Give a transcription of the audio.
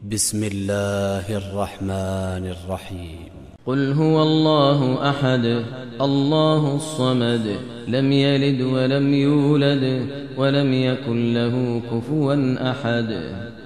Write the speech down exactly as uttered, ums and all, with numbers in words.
بسم الله الرحمن الرحيم. قل هو الله أحد الله الصمد لم يلد ولم يولد ولم يكن له كفوا أحد.